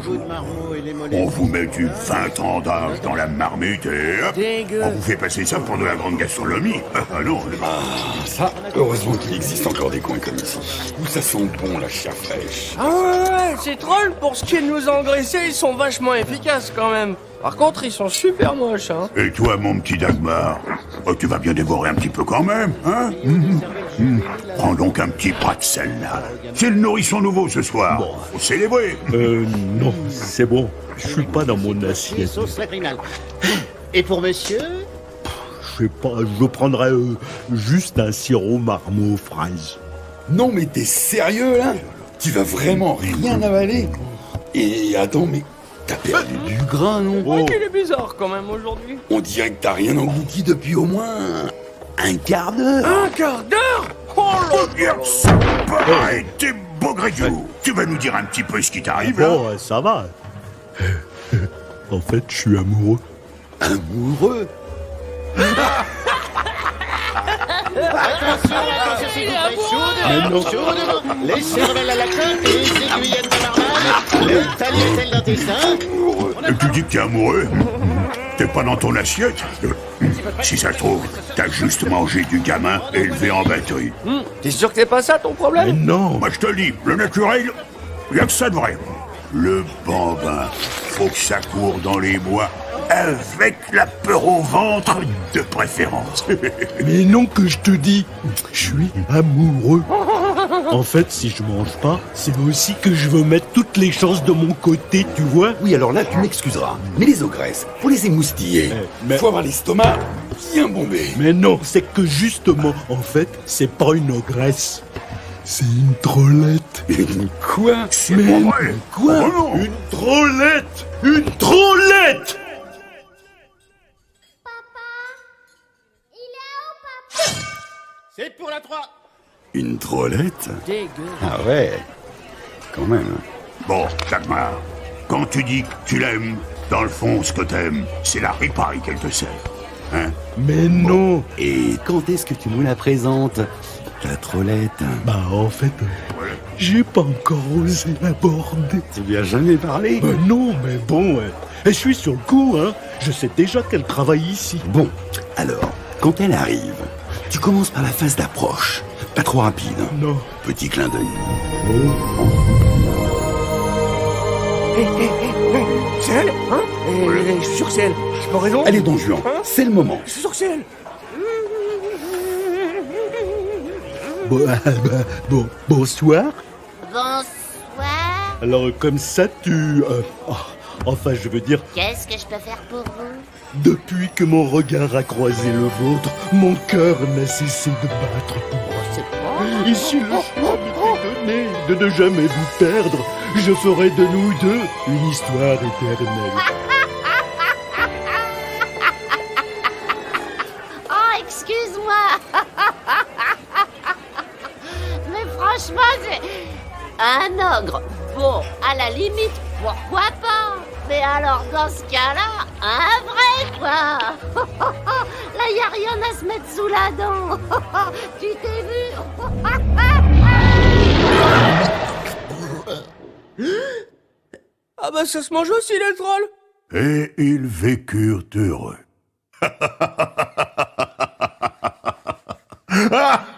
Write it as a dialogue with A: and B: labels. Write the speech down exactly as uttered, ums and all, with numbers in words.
A: bonjour. On vous met du vingt ans d'âge dans la marmite et hop, on vous fait passer ça pour de la grande gastronomie. Ah non,
B: Ah, ça, heureusement qu'il existe encore des coins comme ici, où ça sent bon la chair fraîche.
C: Ah ouais, ouais, ces trolls, pour ce qui est de nous engraisser, ils sont vachement efficaces quand même. Par contre, ils sont super moches, hein.
A: Et toi, mon petit Dagmar, oh, tu vas bien dévorer un petit peu quand même, hein? Mmh. Mmh. Prends donc un petit bras de sel, là. C'est le nourrisson nouveau ce soir. Bon. Faut célébrer.
D: Euh, non, c'est bon. Je suis pas dans mon assiette.
E: Et pour monsieur?
D: Je sais pas, je prendrais euh, juste un sirop marmot aux fraises.
B: Non mais t'es sérieux là? Tu vas vraiment rien avaler? Et attends, mais t'as perdu du gras, non?
C: Ouais, qu'il est bizarre quand même aujourd'hui.
B: On dirait que t'as rien englouti depuis au moins un quart d'heure.
C: Un quart d'heure? Oh là là!
A: Pareil, t'es beau gréjou. Tu vas nous dire un petit peu ce qui t'arrive, là?
D: Bon, euh, ça va. En fait, je suis amoureux.
B: Amoureux?
E: Attention, attention, s'il vous plaît,
D: Mais non.
E: chaud devant, les cervelles à la queue, les aiguillettes de marmande, les tagliatelles d'intestin.
A: Et tu dis que t'es amoureux? T'es pas dans ton assiette? Si ça se trouve, t'as juste mangé du gamin élevé en batterie.
C: Hum, T'es sûr que c'est pas ça ton problème?
D: Mais non.
A: Moi je te le dis, le naturel, y a que ça de vrai. Le bambin, faut que ça court dans les bois, avec la peur au ventre, de préférence.
D: Mais non que je te dis, je suis amoureux. En fait, si je mange pas, c'est aussi que je veux mettre toutes les chances de mon côté, tu vois.
B: Oui, alors là, tu m'excuseras. Mais les ogresses, faut les émoustiller.
D: Eh, mais-
B: Faut avoir l'estomac bien bombé.
D: Mais non, c'est que justement, en fait, c'est pas une ogresse. C'est une trollette.
B: Une quoi?
A: C'est
D: Mais
A: pas vrai.
B: quoi?
A: Oh non.
D: Une trollette. Une trollette.
E: C'est pour la trois.
B: Une trollette?
C: Dégueu.
B: Ah ouais, quand même.
A: Bon, Dagmar, quand tu dis que tu l'aimes, dans le fond, ce que t'aimes, c'est la ripaille qu'elle te sert. Hein?
D: Mais non.
B: Et quand est-ce que tu nous la présentes, ta trollette?
D: Bah en fait, euh, j'ai pas encore osé l'aborder.
B: Tu lui as jamais parlé?
D: Bah non, mais bon, ouais. Et je suis sur le coup, hein. Je sais déjà qu'elle travaille ici.
B: Bon, alors, quand elle arrive, tu commences par la phase d'approche. Pas trop rapide.
D: Non.
B: Petit clin d'œil.
C: C'est elle? Hein? Eh, Je suis sûr que c'est elle. J'ai pas raison?
B: Allez, Don Juan,
C: Hein?
B: c'est le moment.
C: Je suis sûr que c'est elle.
D: Bon, ah, bah, bon, bonsoir.
F: Bonsoir.
D: Alors, comme ça, tu... euh, oh, enfin, je veux dire,
F: Qu'est-ce que je peux faire pour vous?
D: depuis que mon regard a croisé le vôtre, mon cœur n'a cessé de battre pour vous. Et si le choix m'était donné de ne jamais vous perdre, je ferai de nous deux une histoire éternelle.
F: Oh, excuse-moi. Mais franchement, c'est... Un ogre. Bon, à la limite, pourquoi pas? Mais alors, dans ce cas-là, un vrai, quoi. Là, y a rien à se mettre sous la dent. Tu t'es vu?
C: Ah bah ça se mange aussi les trolls.
A: Et ils vécurent heureux.